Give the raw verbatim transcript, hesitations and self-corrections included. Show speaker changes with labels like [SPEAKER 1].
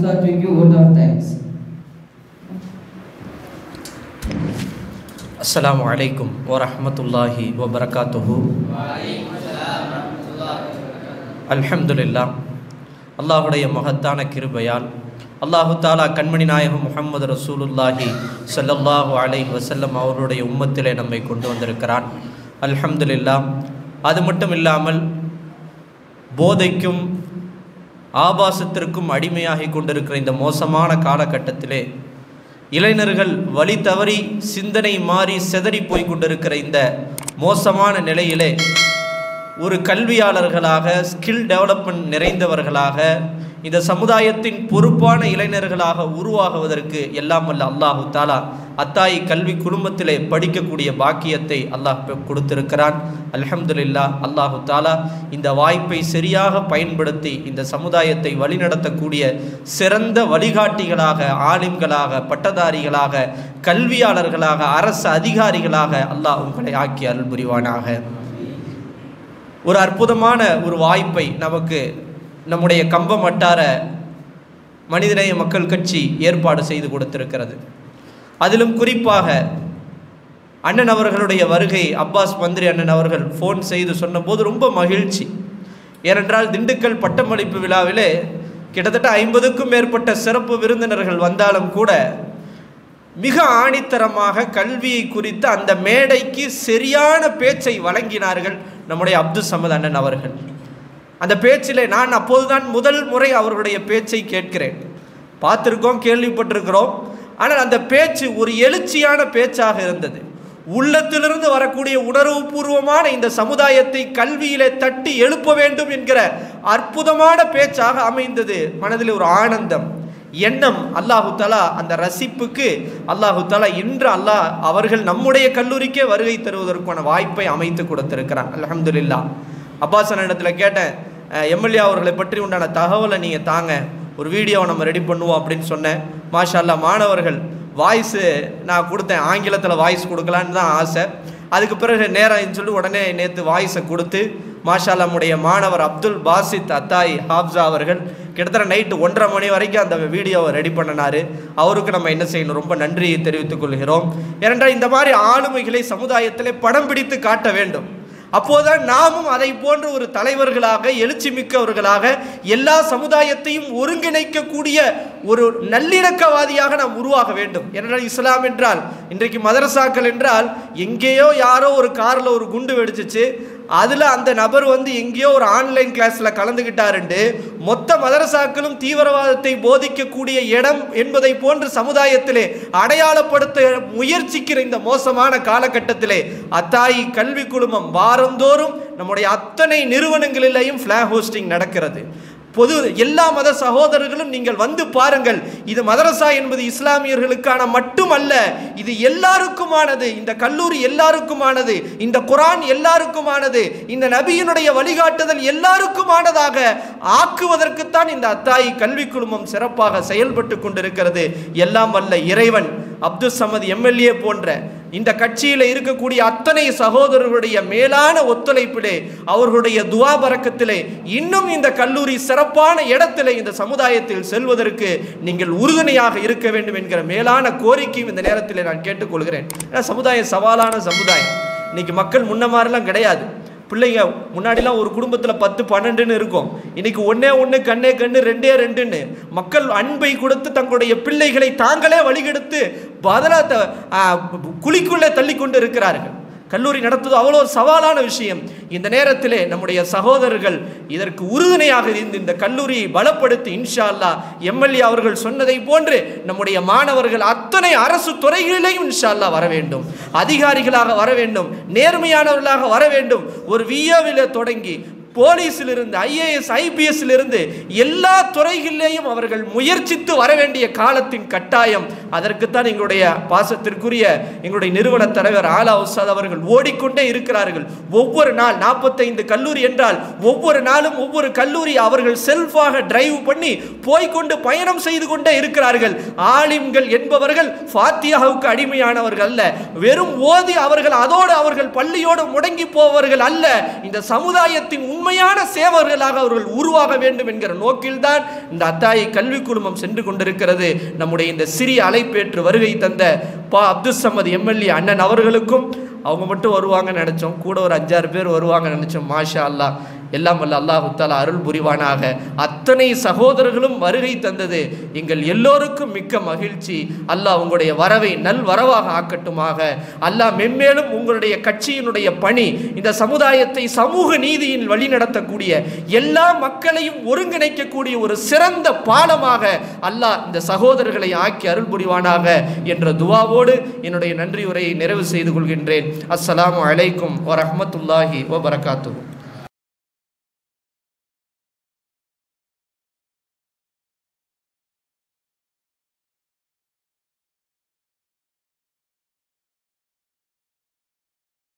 [SPEAKER 1] Ustad to give vote of thanks.
[SPEAKER 2] Assalamu alaikum wa rahmatullahi wa barakatuhu. Alhamdulillah. அல்லாஹுடைய மகத்தான கிருபையால் அல்லாஹு தாலா கண்மணி நாயகம் முஹம்மது ரசூலுல்லாஹி ஸல்லல்லாஹு அலைஹி வஸல்லம் அவருடைய உம்மத்திலே நம்மை கொண்டு வந்திருக்கிறான். அல்ஹம்துலில்லாஹ். அது மட்டும் இல்லாமல் போதைக்கும் ஆபாசத்திற்கும் அடிமையாகி கொண்டிருக்கிற இந்த மோசமான காலகட்டத்திலே இளைஞர்கள் வழி தவறி சிந்தனை மாறி செதறி போய் கொண்டிருக்கிற இந்த மோசமான நிலையிலே ஒரு கல்வியாளர்களாக ஸ்கில் டெவலப்மெண்ட் நிறைந்தவர்களாக இந்த சமுதாயத்தின் பொறுப்பான இளைஞர்களாக உருவாகுவதற்கு எல்லாம் வல்ல அல்லாஹு தாலா அத்தாயி கல்வி குடும்பத்திலே படிக்கக்கூடிய பாக்கியத்தை அல்லாஹ் கொடுத்திருக்கிறான். அல்ஹம்துலில்லாஹ். அல்லாஹு தாலா இந்த வாய்ப்பை சரியாக பயன்படுத்தி இந்த சமுதாயத்தை வழிநடத்தக்கூடிய சிறந்த வழிகாட்டிகளாக, ஆலிம்களாக, பட்டதாரிகளாக, கல்வியாளர்களாக, அரசு அதிகாரிகளாக அல்லாஹ் உங்களை ஆக்கி அருள் புரிவானாக. ஒரு அற்புதமான ஒரு வாய்ப்பை நமக்கு நம்முடைய கம்பம் வட்டார மனிதநேய மக்கள் கட்சி ஏற்பாடு செய்து கொடுத்திருக்கிறது. அதிலும் குறிப்பாக அண்ணன் அவர்களுடைய வருகை அப்பாஸ் மந்திரி அண்ணன் அவர்கள் ஃபோன் செய்து சொன்னபோது ரொம்ப மகிழ்ச்சி. ஏனென்றால் திண்டுக்கல் பட்டமளிப்பு விழாவிலே கிட்டத்தட்ட ஐம்பதுக்கும் மேற்பட்ட சிறப்பு விருந்தினர்கள் வந்தாலும் கூட மிக ஆணித்தரமாக கல்வியை குறித்து அந்த மேடைக்கு சரியான பேச்சை வழங்கினார்கள் நம்முடைய அப்துல் சமத் அண்ணன் அவர்கள். அந்த பேச்சிலே நான் அப்போதுதான் முதல் முறை அவர்களுடைய பேச்சை கேட்கிறேன். பார்த்துருக்கோம், கேள்விப்பட்டிருக்கிறோம். ஆனால் அந்த பேச்சு ஒரு எழுச்சியான பேச்சாக இருந்தது. உள்ளத்திலிருந்து வரக்கூடிய உணர்வுபூர்வமான இந்த சமுதாயத்தை கல்வியிலே தட்டி எழுப்ப வேண்டும் என்கிற அற்புதமான பேச்சாக அமைந்தது. மனதில் ஒரு ஆனந்தம், எண்ணம். அல்லாஹு தஆலா அந்த ரசிப்புக்கு அல்லாஹு தஆலா இன்று அல்லாஹ் அவர்கள் நம்முடைய கல்லூரிக்கே வருகை தருவதற்கான வாய்ப்பை அமைத்து கொடுத்திருக்கிறான். அல்ஹம்துலில்லாஹ். அப்பாஸ் அண்ணனிடத்தில் கேட்டேன், எம்எல்ஏ அவர்களை பற்றி உண்டான தகவலை நீங்கள் தாங்க, ஒரு வீடியோவை நம்ம ரெடி பண்ணுவோம் அப்படின்னு சொன்னேன். மாஷா அல்லாஹ் மாணவர்கள் வாய்ஸு நான் கொடுத்தேன், ஆங்கிலத்தில் வாய்ஸ் கொடுக்கலான்னு தான் ஆசை. அதுக்கு பிறகு நேரம் சொல்லி உடனே நேற்று வாய்ஸை கொடுத்து மாஷா அல்லாஹ் நம்முடைய மாணவர் அப்துல் பாசித் அத்தாய் ஹாப்ஸா அவர்கள் கிட்டத்தட்ட நைட்டு ஒன்றரை மணி வரைக்கும் அந்த வீடியோவை ரெடி பண்ணினார். அவருக்கு நம்ம என்ன செய்யணும், ரொம்ப நன்றியை தெரிவித்துக் கொள்கிறோம். ஏனென்றால் இந்த மாதிரி ஆளுமைகளை சமுதாயத்திலே படம் பிடித்து காட்ட வேண்டும். அப்போதான் நாமும் அதை போன்ற ஒரு தலைவர்களாக, எழுச்சி மிக்கவர்களாக, எல்லா சமுதாயத்தையும் ஒருங்கிணைக்கக்கூடிய ஒரு நல்லிணக்கவாதியாக நாம் உருவாக வேண்டும். ஏனென்றால் இஸ்லாம் என்றால், இன்றைக்கு மதரசாக்கள் என்றால் எங்கேயோ யாரோ ஒரு காரில் ஒரு குண்டு வெடிச்சிச்சு, அதில் அந்த நபர் வந்து எங்கேயோ ஒரு ஆன்லைன் கிளாஸில் கலந்துக்கிட்டாருண்டு மொத்த மதரசாக்களும் தீவிரவாதத்தை போதிக்கக்கூடிய இடம் என்பதை போன்று சமுதாயத்திலே அடையாளப்படுத்த முயற்சிக்கிற இந்த மோசமான காலகட்டத்திலே அத்தாயி கல்வி குழுமம் வாரந்தோறும் நம்முடைய அத்தனை நிறுவனங்களிலேயும் ஃபிளாக் ஹோஸ்டிங் நடக்கிறது. பொது எல்லா மத சகோதரர்களும் நீங்கள் வந்து பாருங்கள். இது மதரசா என்பது இஸ்லாமியர்களுக்கான மட்டுமல்ல, இது எல்லாருக்குமானது. இந்த கல்லூரி எல்லாருக்குமானது, இந்த குர்ஆன் எல்லாருக்குமானது, இந்த நபியினுடைய வழிகாட்டுதல் எல்லாருக்குமானதாக ஆக்குவதற்குத்தான் இந்த அத்தாயி கல்வி குழுமம் சிறப்பாக செயல்பட்டு கொண்டிருக்கிறது. எல்லாம் வல்ல இறைவன் அப்துல் சமத் எம்எல்ஏ போன்ற இந்த கட்சியில் இருக்கக்கூடிய அத்தனை சகோதரர்களுடைய மேலான ஒத்துழைப்பிலே, அவர்களுடைய துஆ பரக்கத்திலே இன்னும் இந்த கல்லூரி சிறப்பான இடத்திலே இந்த சமுதாயத்தில் செல்வதற்கு நீங்கள் உறுதுணையாக இருக்க வேண்டும் என்கிற மேலான கோரிக்கையும் இந்த நேரத்தில் நான் கேட்டுக்கொள்கிறேன். ஏன்னா சமுதாயம் சவாலான சமுதாயம். இன்னைக்கு மக்கள் முன்ன மாதிரிலாம் கிடையாது. பிள்ளைங்க முன்னாடிலாம் ஒரு குடும்பத்தில் பத்து பன்னெண்டுன்னு இருக்கும். இன்னைக்கு ஒன்னே ஒன்று, கண்ணே கண்ணு, ரெண்டே ரெண்டுன்னு மக்கள் அன்பை கொடுத்து தங்களுடைய பிள்ளைகளை தாங்களே வழிகெடுத்து பதிலாக குழிக்குள்ளே தள்ளி கொண்டு இருக்கிறார்கள். கல்லூரி நடத்துவது அவ்வளோ சவாலான விஷயம். இந்த நேரத்திலே நம்முடைய சகோதரர்கள் இதற்கு உறுதுணையாக இருந்து இந்த கல்லூரியை பலப்படுத்தி இன்ஷா அல்லாஹ் எம்எல்ஏ அவர்கள் சொன்னதை போன்று நம்முடைய மாணவர்கள் அத்தனை அரசு துறைகளிலேயும் இன்ஷா அல்லாஹ் வர வேண்டும், அதிகாரிகளாக வர வேண்டும், நேர்மையானவர்களாக வர வேண்டும். ஒரு விஏவில தொடங்கி போலீஸிலிருந்து ஐஏஎஸ் ஐபிஎஸ்லிருந்து எல்லா துறைகளிலேயும் அவர்கள் முயற்சித்து வர வேண்டிய காலத்தின் கட்டாயம். அதற்குத்தான் எங்களுடைய பாசத்திற்குரிய எங்களுடைய நிறுவன தலைவர் ஆலா உஸ்தாத் அவர்கள் ஓடிக்கொண்டே இருக்கிறார்கள். ஒவ்வொரு நாள் நாற்பத்தைந்து கல்லூரி என்றால் ஒவ்வொரு நாளும் ஒவ்வொரு கல்லூரி அவர்கள் செல்ஃபாக டிரைவ் பண்ணி போய்கொண்டு பயணம் செய்து கொண்டே இருக்கிறார்கள். ஆலிம்கள் என்பவர்கள் ஃபாத்தியாவுக்கு அடிமையானவர்கள் அல்ல, வெறும் ஓதி அவர்கள் அதோடு அவர்கள் பள்ளியோடு முடங்கி போவர்கள் அல்ல. இந்த சமுதாயத்தின் உண்மையான சேவகர்களாக அவர்கள் உருவாக வேண்டும் என்கிற நோக்கில்தான் இந்த அத்தாயி கல்வி குழுமம் சென்று கொண்டிருக்கிறது. நம்முடைய இந்த சிறிய அழைப்பேற்று வருகை தந்த பா அப்துல் சமத் எம்எல்ஏ அண்ணன் அவர்களுக்கும், அவங்க மட்டும் வருவாங்கன்னு நினச்சோம், கூட ஒரு அஞ்சாறு பேர் வருவாங்கன்னு நினச்சோம். மாஷா அல்லாஹ், எல்லாம் வல்ல அல்லாஹு தஆலா அருள் புரிவானாக. அத்தனை சகோதரர்களும் வருகை தந்தது எங்கள் எல்லோருக்கும் மிக்க மகிழ்ச்சி. அல்லாஹ் உங்களுடைய வரவை நல் வரவாக ஆக்கட்டுமாக. அல்லாஹ் மென்மேலும் உங்களுடைய கட்சியினுடைய பணி இந்த சமுதாயத்தை சமூக நீதியின் வழி நடத்தக்கூடிய, எல்லா மக்களையும் ஒருங்கிணைக்கக்கூடிய ஒரு சிறந்த பாலமாக அல்லாஹ் இந்த சகோதரர்களை ஆக்கி அருள் புரிவானாக என்ற துவாவோடு என்னுடைய நன்றி உரையை நிறைவு செய்து கொள்கின்றேன். அஸ்ஸலாமு அலைக்கும் வரஹ்மத்துல்லாஹி வபரகாத்துஹு.